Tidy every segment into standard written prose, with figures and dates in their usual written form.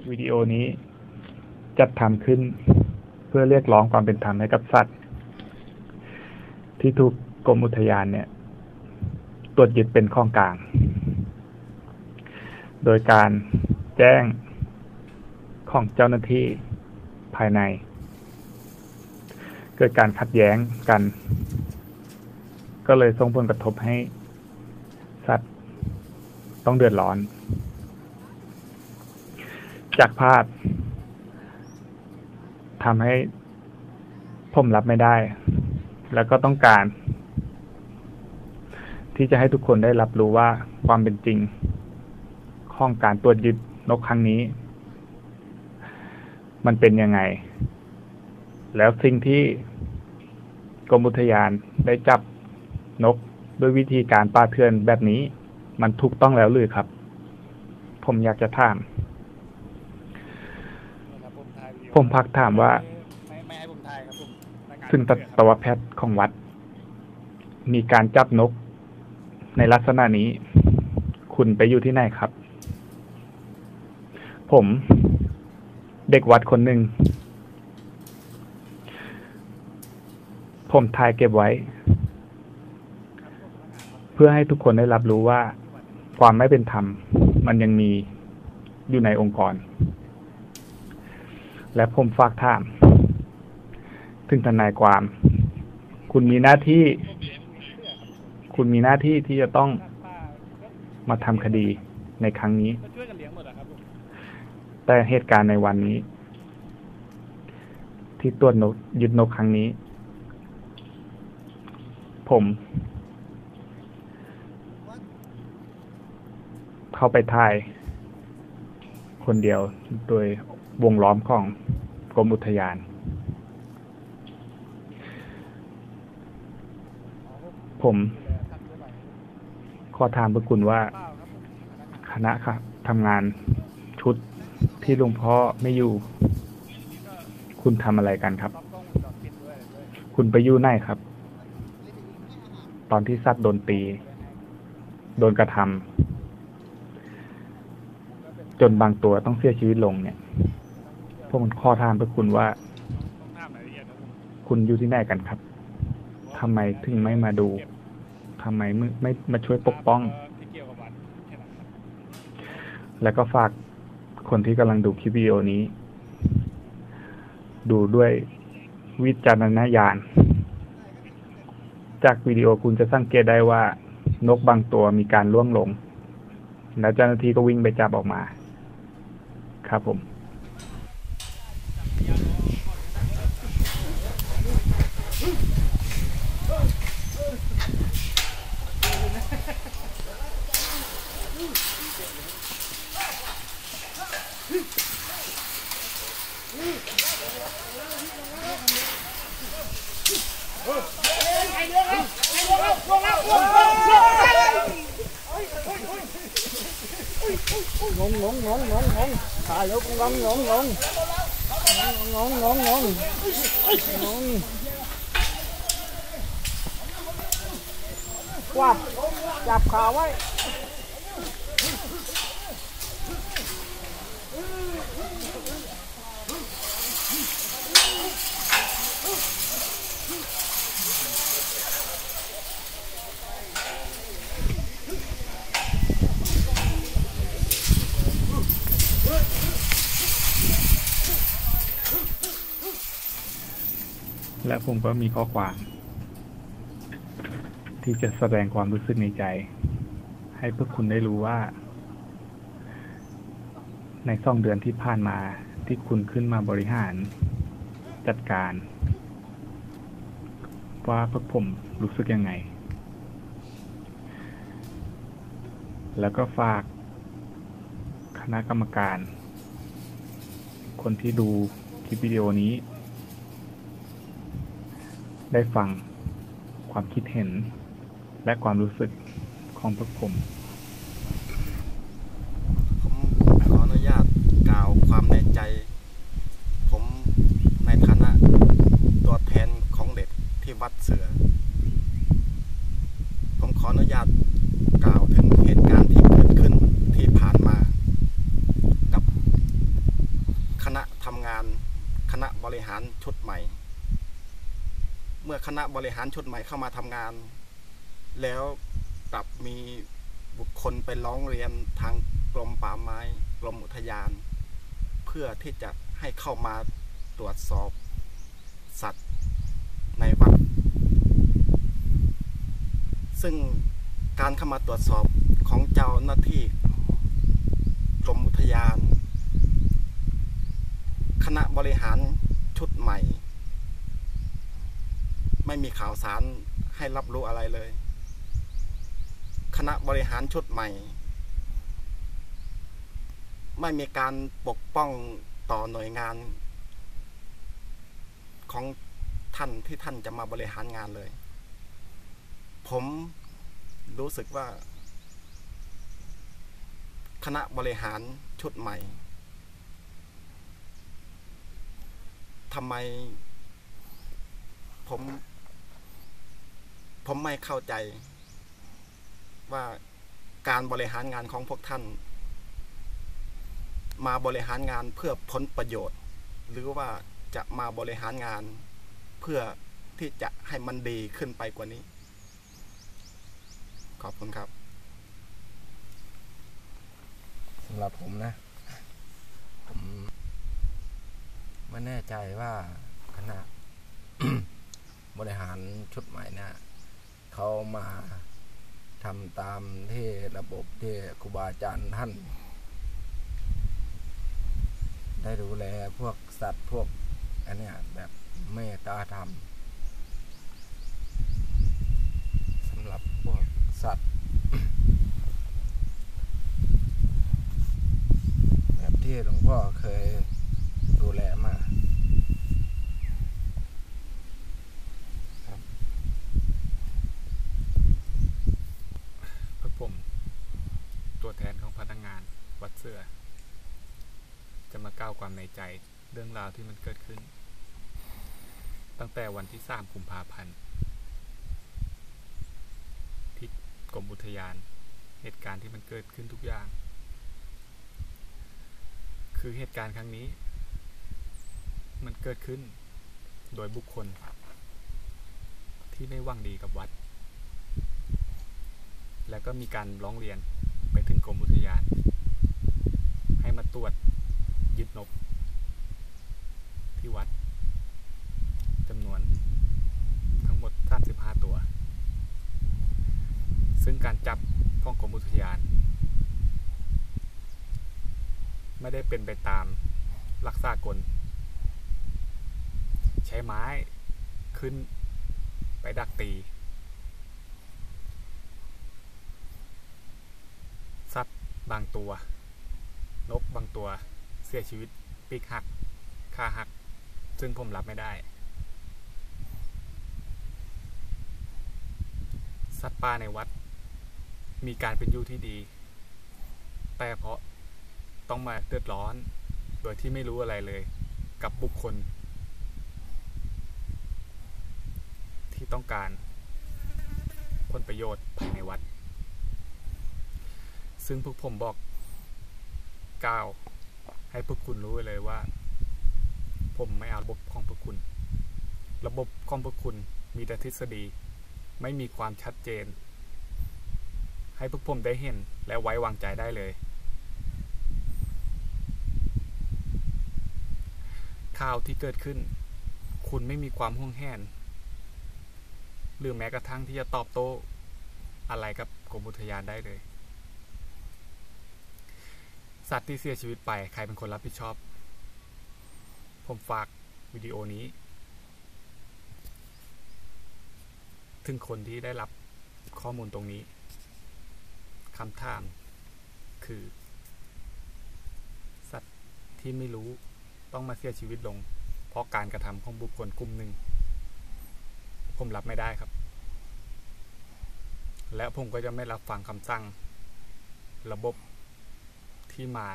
วิดีโอนี้จัดทำขึ้นเพื่อเรียกร้องความเป็นธรรมให้กับสัตว์ที่ถูกกรมอุทยานเนี่ยตรวจยึดเป็นของกลางโดยการแจ้งของเจ้าหน้าที่ภายในเกิดการขัดแย้งกันก็เลยส่งผลกระทบให้สัตว์ต้องเดือดร้อนจากภาพทำให้ผมรับไม่ได้แล้วก็ต้องการที่จะให้ทุกคนได้รับรู้ว่าความเป็นจริงของการตรวจยึดนกครั้งนี้มันเป็นยังไงแล้วสิ่งที่กรมอุทยานได้จับนกด้วยวิธีการป่าเถื่อนแบบนี้มันถูกต้องแล้วหรือครับผมอยากจะถามผมพักถามว่าซึ่งสัตวแพทย์ของวัดมีการจับนกในลักษณะนี้คุณไปอยู่ที่ไหนครับผมเด็กวัดคนหนึ่งผมถ่ายเก็บไว้เพื่อให้ทุกคนได้รับรู้ว่าความไม่เป็นธรรมมันยังมีอยู่ในองค์กรและผมฝากถามถึงทนายความคุณมีหน้าที่ที่จะต้องมาทำคดีในครั้งนี้แต่เหตุการณ์ในวันนี้ที่ตรวจนกยึดนกครั้งนี้ผมเข้าไปถ่ายคนเดียวโดยวงล้อมของกรมอุทยานผมขอถามพระคุณว่าคณะทำงานชุดที่หลวงพ่อไม่อยู่คุณทำอะไรกันครับคุณไปอยู่ไหนครับตอนที่สัตว์โดนตีโดนกระทำจนบางตัวต้องเสียชีวิตลงเนี่ยผมขอถามพระคุณว่าคุณอยู่ที่ไหนกันครับทำไมถึงไม่มาดูทำไมไม่มาช่วยปกป้องแล้วก็ฝากคนที่กำลังดูคลิปวิดีโอนี้ดูด้วยวิจารณญาณจากวิดีโอคุณจะสังเกตได้ว่านกบางตัวมีการล่วงหลงแล้วเจ้าหน้าที่ก็วิ่งไปจับออกมาครับผมงถ่ายแล้วงกวัดจับขาไว้และผมก็มีข้อความที่จะแสดงความรู้สึกในใจให้พวกคุณได้รู้ว่าใน2 เดือนที่ผ่านมาที่คุณขึ้นมาบริหารจัดการว่าพวกผมรู้สึกยังไงแล้วก็ฝากคณะกรรมการคนที่ดูคลิปวิดีโอนี้ได้ฟังความคิดเห็นและความรู้สึกของพวกผมขออนุญาตกล่าวความในใจผมในฐานะตัวแทนของเด็กที่วัดเสือผมขออนุญาตกล่าวถึงเหตุการณ์ที่เกิดขึ้นที่ผ่านมากับารชุดใหม่ เมื่อคณะบริหารชุดใหม่เข้ามาทำงานแล้วกลับมีบุคคลไปร้องเรียนทางกรมป่าไม้กรมอุทยานเพื่อที่จะให้เข้ามาตรวจสอบสัตว์ในวัดซึ่งการเข้ามาตรวจสอบของเจ้าหน้าที่กรมอุทยานคณะบริหารชุดใหม่ไม่มีข่าวสารให้รับรู้อะไรเลยคณะบริหารชุดใหม่ไม่มีการปกป้องต่อหน่วยงานของท่านที่ท่านจะมาบริหารงานเลยผมรู้สึกว่าคณะบริหารชุดใหม่ทำไมผมไม่เข้าใจว่าการบริหารงานของพวกท่านมาบริหารงานเพื่อผลประโยชน์หรือว่าจะมาบริหารงานเพื่อที่จะให้มันดีขึ้นไปกว่านี้ขอบคุณครับสำหรับผมนะผมไม่แน่ใจว่าคณะ บริหารชุดใหม่นะเขามาทำตามที่ระบบที่ครูบาอาจารย์ท่านได้ดูแลพวกสัตว์พวกอันเนี้ยแบบเมตตาธรรมสำหรับพวกสัตว์ แบบที่หลวงพ่อเคยดูแลมาผมตัวแทนของพนักงานวัดเสือจะมากล่าวความในใจเรื่องราวที่มันเกิดขึ้นตั้งแต่วันที่3 กุมภาพันธ์ที่กรมอุทยานเหตุการณ์ที่มันเกิดขึ้นทุกอย่างคือเหตุการณ์ครั้งนี้มันเกิดขึ้นโดยบุคคลที่ไม่หวังดีกับวัดแล้วก็มีการร้องเรียนไปถึงกรมอุทยานให้มาตรวจยึดนกที่วัดจำนวนทั้งหมด35 ตัวซึ่งการจับของกรมอุทยานไม่ได้เป็นไปตามหลักสากลใช้ไม้ขึ้นไปดักตีสัตว์บางตัวนกบางตัวเสียชีวิตปีกหักขาหักซึ่งผมรับไม่ได้สัตว์ป่าในวัดมีการเป็นอยู่ที่ดีแต่เพราะต้องมาเดือดร้อนโดยที่ไม่รู้อะไรเลยกับบุคคลที่ต้องการผลประโยชน์ภายในวัดซึ่งพวกผมบอกกล่าวให้พวกคุณรู้เลยว่าผมไม่เอาระบบของพวกคุณระบบของพวกคุณมีแต่ทฤษฎีไม่มีความชัดเจนให้พวกผมได้เห็นและไว้วางใจได้เลยข่าวที่เกิดขึ้นคุณไม่มีความห่วงแหนหรือแม้กระทั่งที่จะตอบโต้อะไรกับกรมอุทยานได้เลยสัตว์ที่เสียชีวิตไปใครเป็นคนรับผิดชอบผมฝากวิดีโอนี้ถึงคนที่ได้รับข้อมูลตรงนี้คำถามคือสัตว์ที่ไม่รู้ต้องมาเสียชีวิตลงเพราะการกระทำของบุคคลกลุ่มหนึ่งผมรับไม่ได้ครับและผมก็จะไม่รับฟังคำสั่งระบบที่มา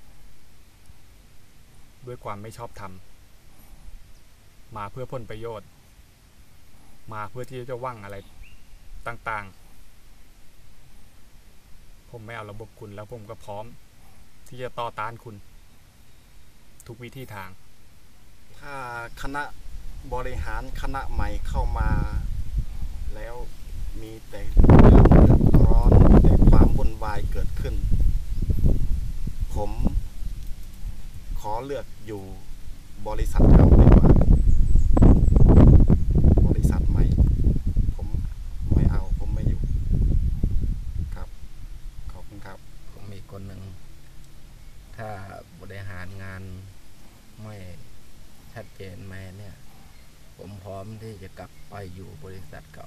ด้วยความไม่ชอบธรรมมาเพื่อผลประโยชน์มาเพื่อที่จะหวังอะไรต่างๆผมไม่เอาระบบคุณแล้วผมก็พร้อมที่จะต่อต้านคุณทุกวิธีทางถ้าคณะบริหารคณะใหม่เข้ามาแล้วมีแต่เรื่องเดือดร้อนแต่ความวุ่นวายเกิดขึ้นผมขอเลือกอยู่บริษัทเก่าดีกว่าบริษัทใหม่ผมไม่เอาผมไม่อยู่ครับขอบคุณครับผมมีคนหนึ่งถ้าบริหารงานไม่ชัดเจนไหมเนี่ย ผมพร้อมที่จะกลับไปอยู่บริษัทเก่า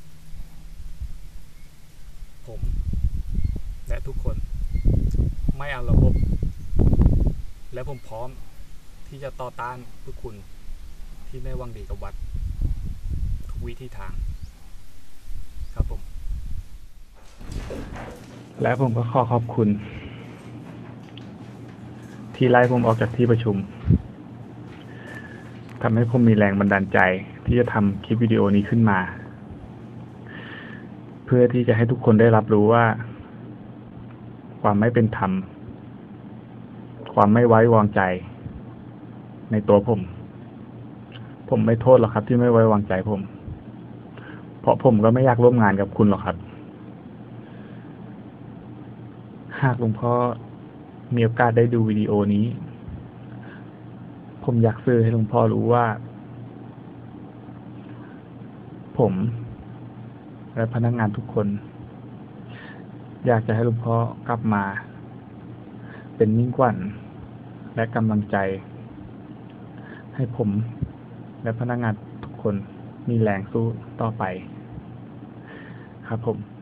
ผมและทุกคนไม่เอาระบบ และผมพร้อมที่จะต่อต้านพวกคุณที่ไม่หวังดีกับวัดทุกวิธีทางครับผมและผมก็ขอบคุณที่ไล่ผมออกจากที่ประชุมทำให้ผมมีแรงบันดาลใจที่จะทำคลิปวิดีโอนี้ขึ้นมาเพื่อที่จะให้ทุกคนได้รับรู้ว่าความไม่เป็นธรรมความไม่ไว้วางใจในตัวผมไม่โทษหรอกครับที่ไม่ไว้วางใจผมเพราะผมก็ไม่อยากร่วมงานกับคุณหรอกครับหากหลวงพ่อมีโอกาสได้ดูวิดีโอนี้ผมอยากสื่อให้หลวงพ่อรู้ว่าผมและพนักงานทุกคนอยากจะให้หลวงพ่อกลับมาเป็นมิ่งขวัญและกำลังใจให้ผมและพนักงานทุกคนมีแรงสู้ต่อไปครับผม